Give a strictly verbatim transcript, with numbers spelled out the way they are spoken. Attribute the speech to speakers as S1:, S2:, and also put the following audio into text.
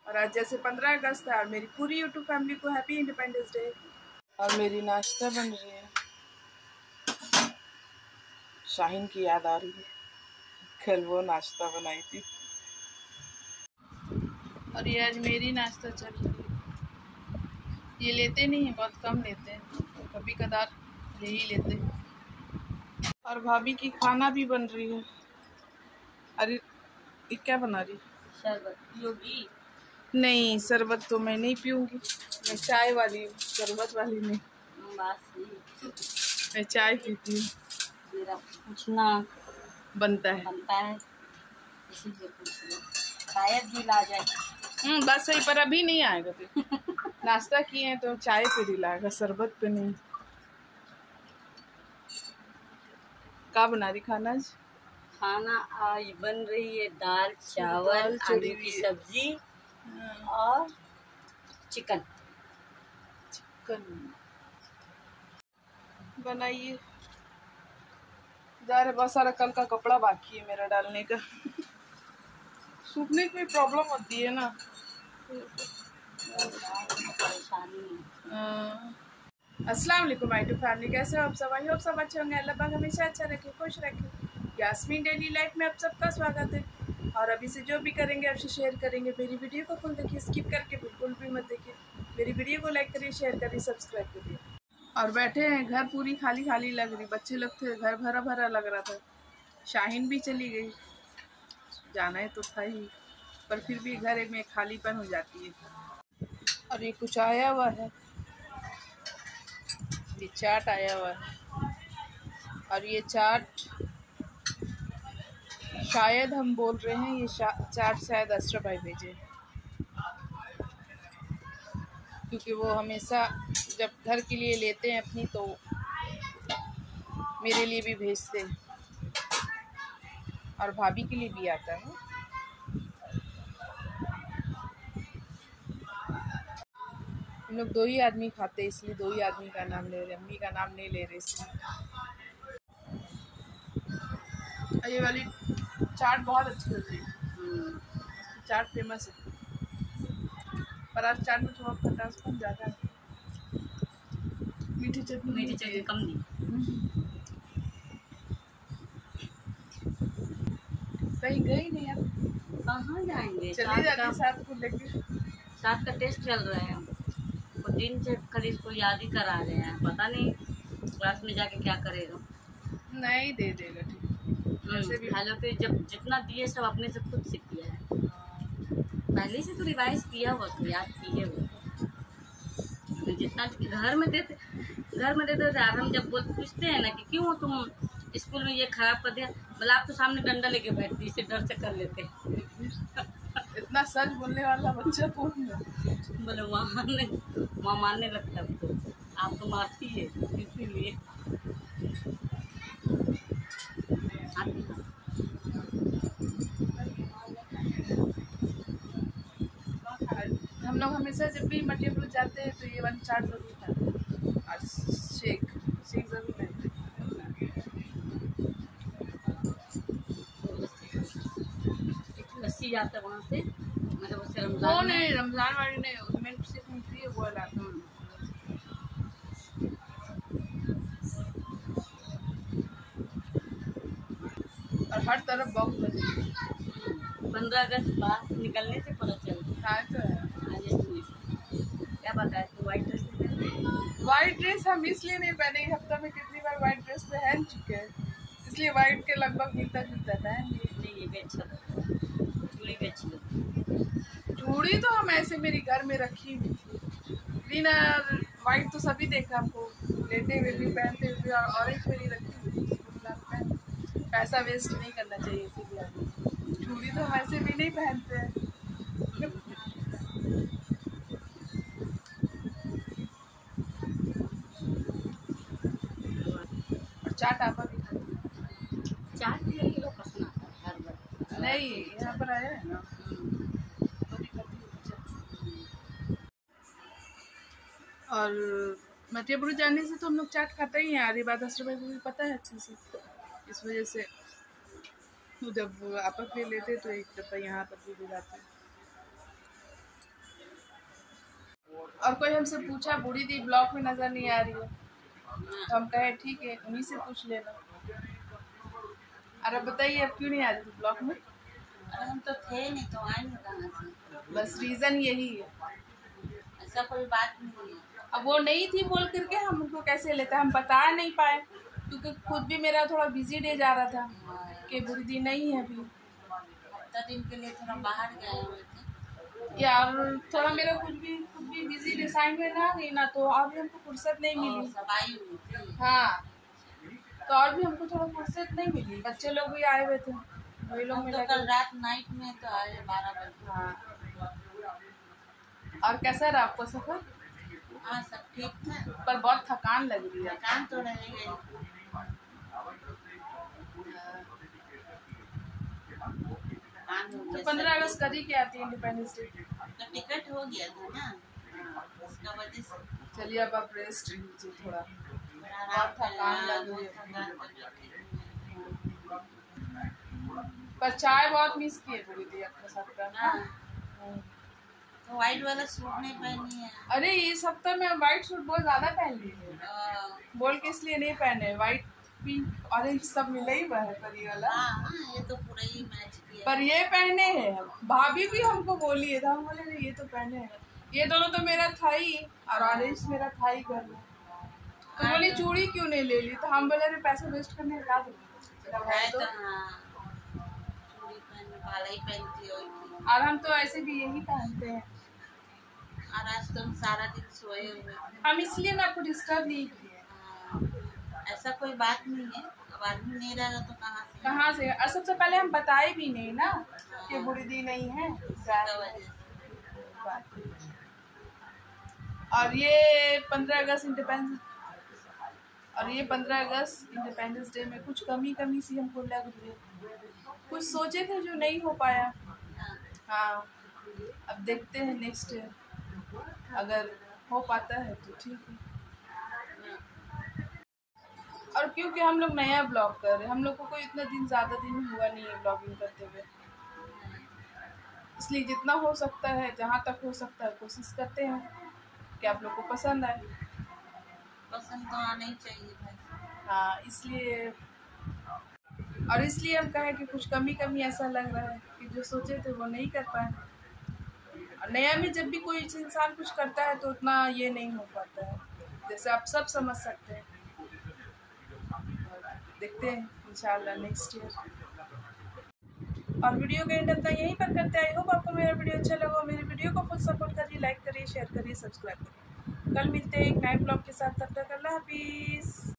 S1: और आज जैसे पंद्रह अगस्त है और मेरी पूरी यूट्यूब फैमिली को हैप्पी इंडिपेंडेंस डे। और मेरी नाश्ता बन रही है। शाहीन की याद आ रही है, कल वो नाश्ता बनाई थी। और ये आज मेरी नाश्ता चल रही है। ये लेते नहीं हैं, बहुत कम लेते हैं, कभी कदार यही लेते हैं। और भाभी की खाना भी बन रही है। अरे ये क्या बना रही?
S2: शरबत पियोगी? नहीं,
S1: शरबत तो मैं नहीं पीऊंगी, मैं चाय वाली हूँ, शरबत वाली नहीं। मैं चाय पीती हूँ।
S2: मेरा पूछना
S1: बनता है
S2: बनता है इसीलिए पूछ रही हूँ, शायद भी ला जाए।
S1: हम्म बस सही, पर अभी नहीं आएगा। फिर नाश्ता किए हैं तो चाय पे ही लाएगा, शरबत पे नहीं। क्या बना रही खाना आज?
S2: खाना आज बन रही है दाल चावल आलू की सब्जी और चिकन।
S1: चिकन बनाइए। जा रहे, बहुत सारा कल का कपड़ा बाकी है मेरा डालने का। सूखने की प्रॉब्लम होती है ना,
S2: परेशानी।
S1: अस्सलाम वालेकुम माय फैमिली, कैसे हो आप सब? आई होप सब अच्छे होंगे। अल्लाह पाक हमेशा अच्छा रखे, खुश रखे। यास्मीन डेली लाइफ में आप सबका स्वागत है। और अभी से जो भी करेंगे आपसे शेयर करेंगे। मेरी वीडियो को फुल देखिए, स्किप करके बिल्कुल भी मत देखिए। मेरी वीडियो को लाइक करिए, शेयर करिए, सब्सक्राइब करिए। और बैठे हैं, घर पूरी खाली खाली लग रही। बच्चे लोग थे, घर भरा भरा लग रहा था। शाहीन भी चली गई, जाना है तो था ही, पर फिर भी घर में खालीपन हो जाती है। और ये कुछ आया हुआ है, ये चाट आया हुआ है। और ये चाट शायद हम बोल रहे हैं, ये चाट शायद अशरफ भाई भेजे, क्योंकि वो हमेशा जब घर के लिए लेते हैं अपनी तो मेरे लिए भी भेजते हैं, और भाभी के लिए भी आता है। हम लोग दो ही आदमी खाते हैं, इसलिए दो ही आदमी का नाम ले रहे, अम्मी का नाम नहीं ले रहे इसलिए। ये वाली चाट बहुत अच्छी होती है, चाट फेमस है, पर आज चाट में थोड़ा खटासपन ज़्यादा है। मीठी चटनी
S2: मीठी चटनी कम दी।
S1: कहीं गई नहीं यार,
S2: कहाँ जाएंगे?
S1: चले जाते साथ को लेके।
S2: साथ का टेस्ट चल रहा है, वो दिन से कल इसको याद ही करा रहे हैं, पता नहीं क्लास में जाके क्या करेगा।
S1: नहीं दे देगा, ठीक।
S2: हालांकि जब जितना दिए सब अपने से खुद से किया है, पहले से तो रिवाइज किया हुआ, तो याद किए हुए। जितना घर में देते घर में देते थे, हम जब बोल पूछते हैं ना कि क्यों तुम स्कूल में ये खराब कर दिया, बोला आप तो सामने डंडा लेके बैठती, इसे डर से कर लेते।
S1: इतना सच बोलने वाला बच्चा कौन है?
S2: बोले वहाँ ने वहाँ मारने लगता है, तो आप तो मारती है इसीलिए।
S1: हम लोग हमेशा जब भी मटियापुर जाते हैं तो ये वाली चाट जरूर खाते हैं, और शेक शेक जरूर लेते हैं।
S2: लस्सी जाता है वहाँ से, मतलब उससे रमजान
S1: वो नहीं, रमजान वाली नहीं, उसमें सिर्फ मिलती है वो लाता हूँ। और हर तरफ बॉक्स बजे।
S2: पंद्रह अगस्त बाद निकलने से पता चलता
S1: हाँ तो है।
S2: क्या बताया तू? व्हाइट ड्रेस
S1: व्हाइट ड्रेस हम इसलिए नहीं पहने, हफ्ता में कितनी बार व्हाइट ड्रेस पहन चुके हैं, इसलिए व्हाइट के लगभग मिलता जुलता पहन लिए।
S2: ये भी अच्छा लगता है, चूड़ी भी अच्छी लगती है।
S1: चूड़ी तो हम ऐसे मेरी घर में रखी हुई थी, ग्रीन और व्हाइट तो सभी देखा हमको लेते हुए भी, पहनते हुए भी, और ऑरेंज मेरी रखी हुई थी। पैसा वेस्ट नहीं करना चाहिए, इसीलिए चूड़ी तो हम ऐसे भी नहीं पहनते हैं। और चाट आपा भी
S2: चाट भी लड़की लोग पसंद आता है हर बार।
S1: नहीं, यहाँ पर आया है ना तो भी करती हूँ। और मटियापुर जाने से तो हम लोग चाट खाते ही हैं, आरी बात अशरफ भाई को भी पता है अच्छे से, इस वजह से जब आपस में लेते तो एक डब्बा यहाँ पर भी ले जाते हैं। और कोई हमसे पूछा बूढ़ी दी ब्लॉग में नजर नहीं आ रही है, तो हम कहे ठीक है उन्हीं से पूछ लेना। अरे बताइए अब क्यों नहीं आ रही थी ब्लॉग में?
S2: अरे हम तो थे नहीं तो आएंगे कहाँ से?
S1: बस रीजन यही है,
S2: ऐसा कोई बात नहीं है।
S1: अब वो नहीं थी बोल करके हम उनको कैसे लेते, हम बता नहीं पाए क्योंकि खुद भी मेरा थोड़ा बिजी डे जा रहा था कि बूढ़ी दी नहीं है अभी।
S2: हफ्ता दिन के लिए थोड़ा बाहर गए हुए थे
S1: यार, थोड़ा मेरा कुछ भी खुद भी बिजी डे साइड में ना गई ना, तो अभी हमको फुर्सत नहीं मिली।
S2: सफाई हुई थी।
S1: हाँ, तो और भी हमको थोड़ा फुर्सत नहीं मिली, बच्चे लोग भी आए हुए थे, वही लोग
S2: हम तो कल रात नाइट में तो आए बारह बजे।
S1: हाँ, और कैसा रहा आपको सफर?
S2: हाँ सब ठीक था,
S1: पर बहुत थकान लग रही है।
S2: थकान तो रहेगा।
S1: तो पंद्रह अगस्त कभी क्या आती है इंडिपेंडेंस डे?
S2: तो टिकट हो गया था ना, उसका वजह से।
S1: चलिए अब आप रेस्ट लीजिए थोड़ा,
S2: बहुत
S1: थकान लग रही है। पर चाय बहुत मिस की है पूरी दी अपने साथ का ना।
S2: तो व्हाइट वाला सूट नहीं पहनी है?
S1: अरे इस हफ्ते में व्हाइट सूट बहुत ज्यादा पहन ली है, बोल के इसलिए नहीं पहने। व्हाइट पिंक ऑरेंज सब मिला ही हुआ है पर ये वाला।
S2: हाँ, ये तो पूरा ही मैच किया।
S1: पर ये पहने हैं, भाभी भी हमको बोली है, हम बोले नहीं ये तो पहने हैं। ये दोनों तो मेरा था ही और ऑरेंज मेरा था ही घर में, तो बोली चूड़ी क्यों नहीं ले ली, तो हम बोले अरे पैसे वेस्ट करने का तो। और हम तो ऐसे भी यही पहनते हैं।
S2: और आज तुम सारा दिन सोए हुए,
S1: हम इसलिए ना आपको डिस्टर्ब नहीं किए।
S2: ऐसा कोई बात नहीं है, अब आदमी नहीं रहेगा तो कहाँ से
S1: कहाँ से? और सबसे पहले हम बताए भी नहीं ना कि बूढ़ी दी नहीं है। और ये पंद्रह अगस्त इंडिपेंडेंस और ये पंद्रह अगस्त इंडिपेंडेंस डे में कुछ कमी कमी सी हमको लग रही है, कुछ सोचे थे जो नहीं हो पाया। हाँ, अब देखते हैं नेक्स्ट ईयर अगर हो पाता है तो ठीक है। और क्योंकि हम लोग नया ब्लॉग कर रहे हैं, हम लोग को कोई इतना दिन ज़्यादा दिन हुआ नहीं है ब्लॉगिंग करते हुए, इसलिए जितना हो सकता है जहाँ तक हो सकता है कोशिश करते हैं कि आप लोग को पसंद आए।
S2: पसंद तो आना ही चाहिए भाई।
S1: हाँ, इसलिए और इसलिए हम कहें कि कुछ कमी कमी ऐसा लग रहा है कि जो सोचे थे वो नहीं कर पाए। और नया में जब भी कोई इंसान कुछ करता है तो उतना ये नहीं हो पाता है, जैसे आप सब समझ सकते हैं। देखते हैं इंशाल्लाह नेक्स्ट ईयर। और वीडियो का एंड अपना यहीं पर करते हैं। आई होप आपको मेरा वीडियो अच्छा लगा। मेरी वीडियो को फुल सपोर्ट करिए, लाइक करिए, शेयर करिए, सब्सक्राइब करिए। कल मिलते हैं एक नए ब्लॉग के साथ, तब तक अल्लाह हाफिज़।